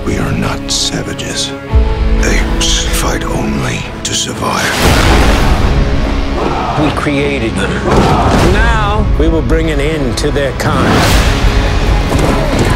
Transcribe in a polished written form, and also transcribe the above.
We are not savages. Apes fight only to survive. We created them. Now we will bring an end to their kind.